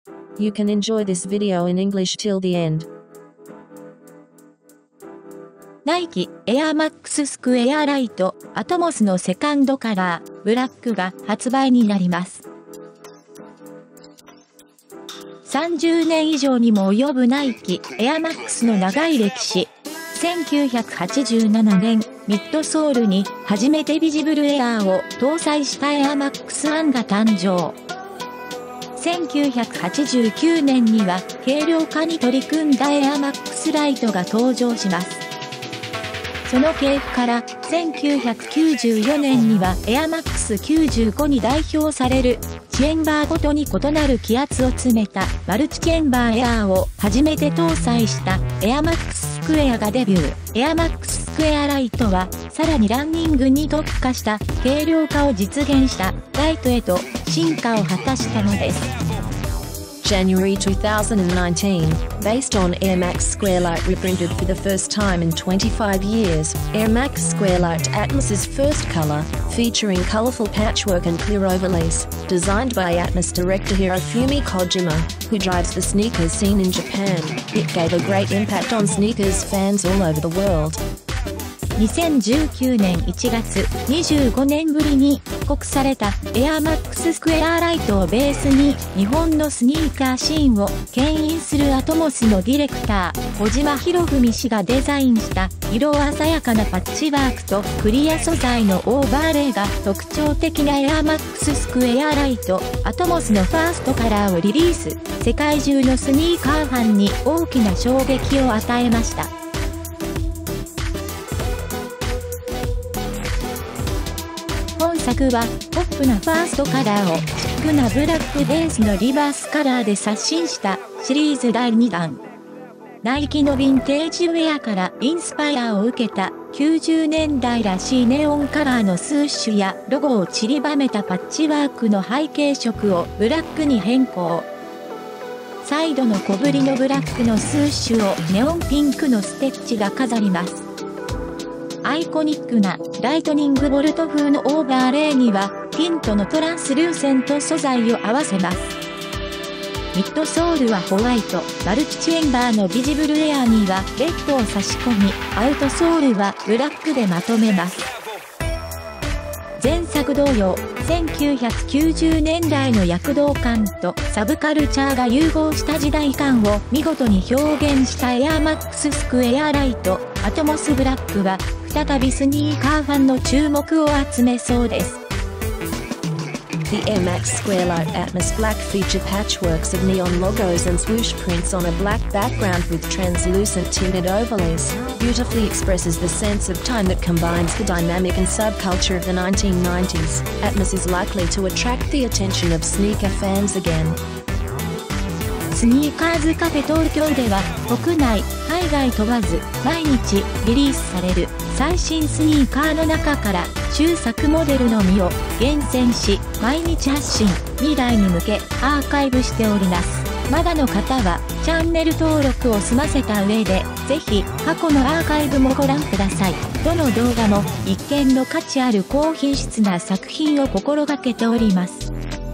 You can enjoy this video in English till the end. ナイキエアマックススクエアライトアトモスのセカンドカラーブラックが発売になります。30年以上にも及ぶナイキエアマックスの長い歴史。1987年、ミッドソールに初めてビジブルエアーを搭載したエアマックス1が誕生。1989年には軽量化に取り組んだエアマックスライトが登場します。その系譜から1994年にはエアマックス95に代表されるチェンバーごとに異なる気圧を詰めたマルチチェンバーエアーを初めて搭載したエアマックススクエアがデビュー。エアマックススクエアライトはさらにランニングに特化した軽量化を実現したライトへと進化を果たしたのです。 January 2019, based on Air Max Squarelight reprinted for the first time in 25 years, Air Max Squarelight Atmos's first color, featuring colorful patchwork and clear overlays, designed by Atmos director Hirofumi Kojima, who drives the sneakers scene in Japan. It gave a great impact on sneakers fans all over the world. 2019年1月、25年ぶりに復刻されたエアマックススクエアライトをベースに日本のスニーカーシーンを牽引するアトモスのディレクター、小島博文氏がデザインした色鮮やかなパッチワークとクリア素材のオーバーレイが特徴的なエアマックススクエアライト、アトモスのファーストカラーをリリース。世界中のスニーカーファンに大きな衝撃を与えました。本作はポップなファーストカラーをシックなブラックベースのリバースカラーで刷新したシリーズ第2弾。ナイキのヴィンテージウェアからインスパイアを受けた90年代らしいネオンカラーのスーッシュやロゴを散りばめたパッチワークの背景色をブラックに変更。サイドの小ぶりのブラックのスーッシュをネオンピンクのステッチが飾ります。アイコニックなライトニングボルト風のオーバーレイにはティントのトランスルーセント素材を合わせます。ミッドソールはホワイト、マルチチェンバーのビジブルエアにはレッドを差し込み、アウトソールはブラックでまとめます。前作同様、1990年代の躍動感とサブカルチャーが融合した時代感を見事に表現したエアマックススクエアライト、アトモスブラックは再びスニーカーファンの注目を集めそうです。 The Air Max Squarelight Atmos Black feature patchworks of neon logos and swoosh prints on a black background with translucent tinted overlays, beautifully expresses the sense of time that combines the dynamic and subculture of the 1990s. Atmos is likely to attract the attention of sneaker fans again. スニーカーズカフェ東京では国内、海外問わず毎日リリースされる最新スニーカーの中から中作モデルのみを厳選し毎日発信未来に向けアーカイブしております。まだの方はチャンネル登録を済ませた上でぜひ過去のアーカイブもご覧ください。どの動画も一見の価値ある高品質な作品を心がけております。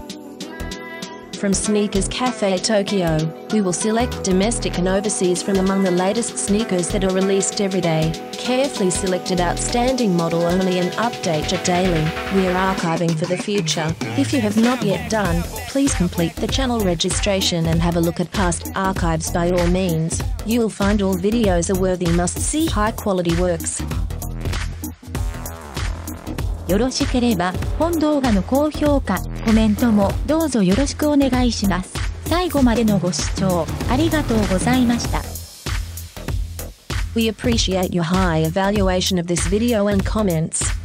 From Sneakers Cafe Tokyo, we will select domestic and overseas from among the latest sneakers that are released every day. Carefully selected outstanding model only and update it daily. We are archiving for the future. If you have not yet done, please complete the channel registration and have a look at past archives by all means. You will find all videos are worthy must-see high-quality works. よろしければ本動画の高評価、コメントもどうぞよろしくお願いします。最後までのご視聴ありがとうございました。 We appreciate your high evaluation of this video and comments.